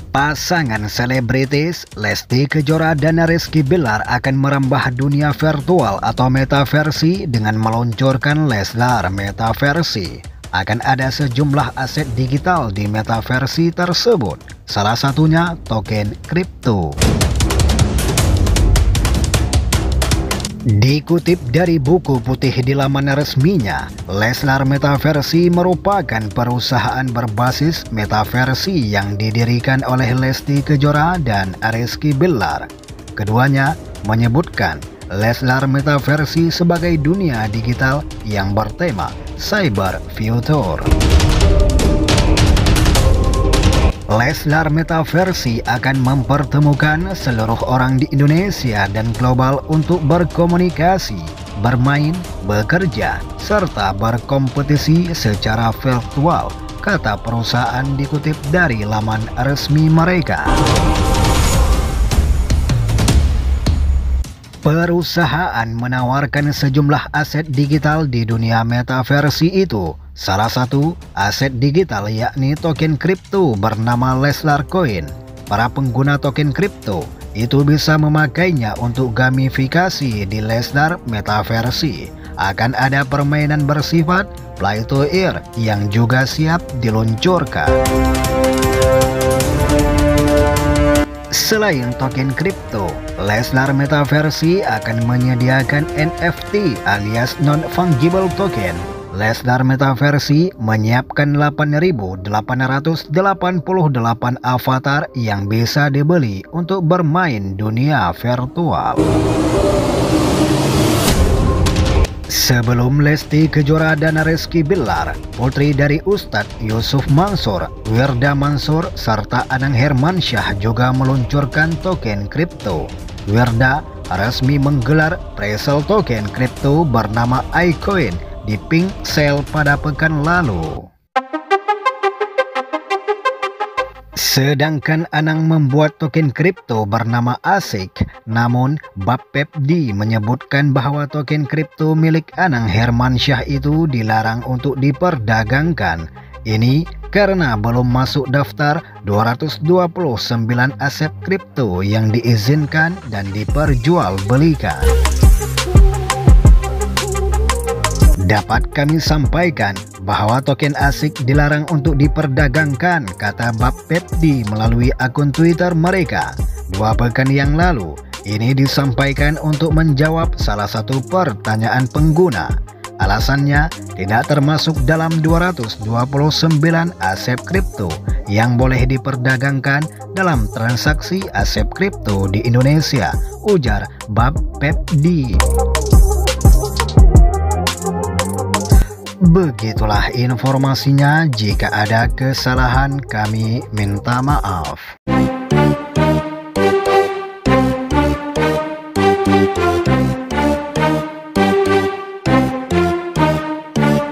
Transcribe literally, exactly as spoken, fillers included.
Pasangan selebritis Lesti Kejora dan Rizky Bilar akan merambah dunia virtual atau metaversi dengan meluncurkan Leslar Metaversi. Akan ada sejumlah aset digital di metaversi tersebut, salah satunya token kripto. Dikutip dari buku putih di laman resminya, Leslar Metaversi merupakan perusahaan berbasis metaversi yang didirikan oleh Lesti Kejora dan Rizky Bilar. Keduanya menyebutkan Leslar Metaversi sebagai dunia digital yang bertema Cyber Future. Leslar Metaversi akan mempertemukan seluruh orang di Indonesia dan global untuk berkomunikasi, bermain, bekerja, serta berkompetisi secara virtual, kata perusahaan dikutip dari laman resmi mereka. Perusahaan menawarkan sejumlah aset digital di dunia metaversi itu. Salah satu aset digital yakni token kripto bernama Leslar Coin. Para pengguna token kripto itu bisa memakainya untuk gamifikasi di Leslar Metaversi. Akan ada permainan bersifat play to earn yang juga siap diluncurkan. Selain token kripto, Leslar Metaversi akan menyediakan N F T alias non-fungible token. Leslar Metaversi menyiapkan delapan ribu delapan ratus delapan puluh delapan avatar yang bisa dibeli untuk bermain dunia virtual. Sebelum Lesti Kejora dan Rizky Bilar, putri dari Ustadz Yusuf Mansur, Wirda Mansur, serta Anang Hermansyah juga meluncurkan token kripto. Wirda resmi menggelar pre-sale token kripto bernama iCoin di Pink Sale pada pekan lalu. Sedangkan Anang membuat token kripto bernama ASIC, namun Bapepdi menyebutkan bahwa token kripto milik Anang Hermansyah itu dilarang untuk diperdagangkan. Ini karena belum masuk daftar dua ratus dua puluh sembilan aset kripto yang diizinkan dan diperjualbelikan. Dapat kami sampaikan bahwa token ASIC dilarang untuk diperdagangkan, kata Bapepdi melalui akun Twitter mereka dua pekan yang lalu. Ini disampaikan untuk menjawab salah satu pertanyaan pengguna. Alasannya tidak termasuk dalam dua ratus dua puluh sembilan aset kripto yang boleh diperdagangkan dalam transaksi aset kripto di Indonesia, ujar Bapepdi. Begitulah informasinya, jika ada kesalahan kami minta maaf.